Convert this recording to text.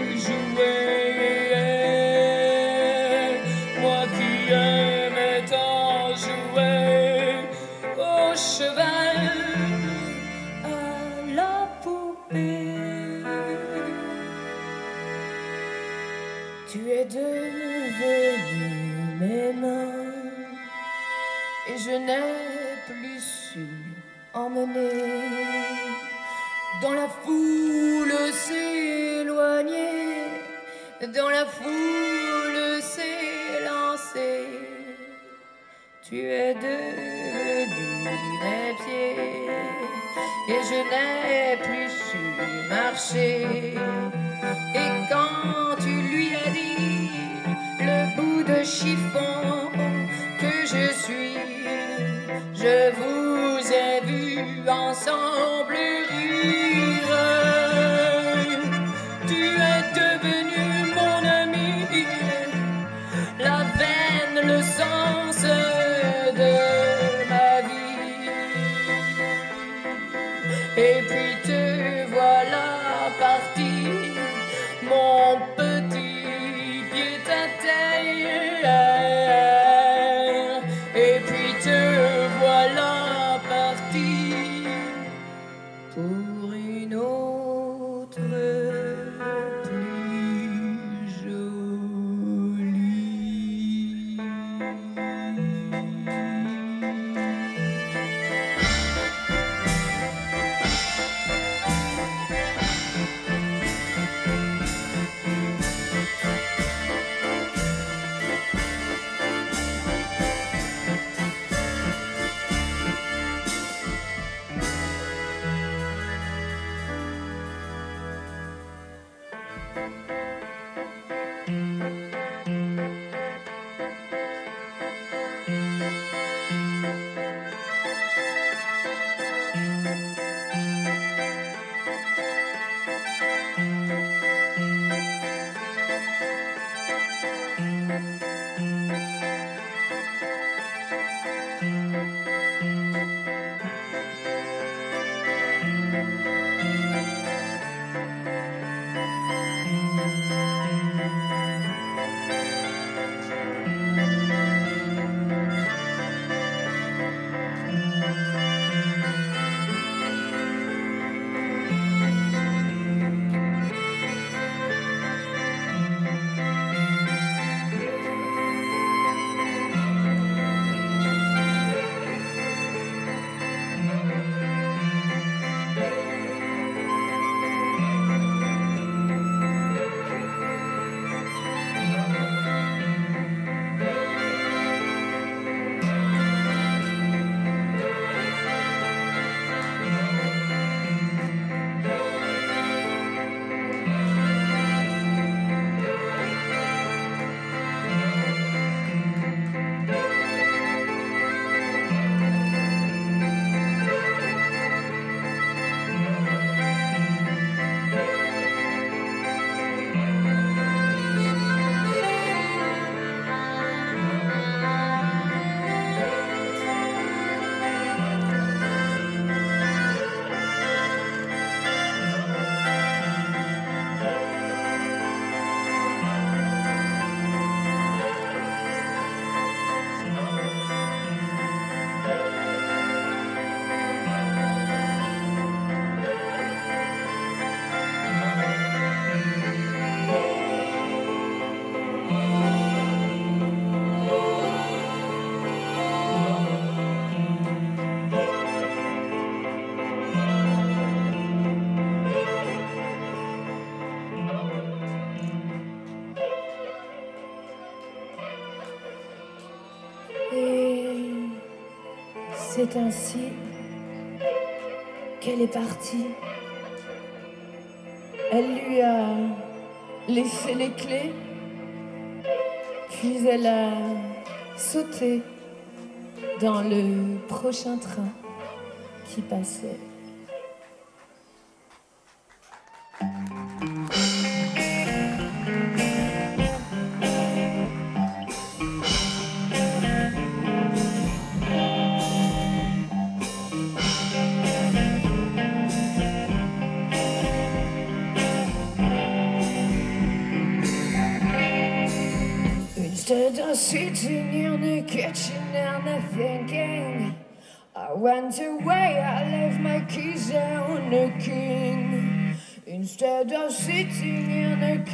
jouer, moi qui aimais tant jouer au cheval, à la poupée. Tu es devenu mes mains et je n'ai plus su emmener. Dans la foule s'éloigner, dans la foule s'élancer. Tu es devenu mes pieds et je n'ai plus su marcher. Et quand tu lui as dit le bout de chiffon que je suis, je vous ai vus ensemble rire. Tu es devenu mon ami, la veine, le sens de ma vie. Et puis te voilà parti, mon petit pied à terre. Et puis te voilà parti pour une autre plus jolie. C'est ainsi qu'elle est partie. Elle lui a laissé les clés, puis elle a sauté dans le prochain train qui passait. Instead of sitting in the kitchen and thinking, I went away, I left my keys on the king. Instead of sitting in the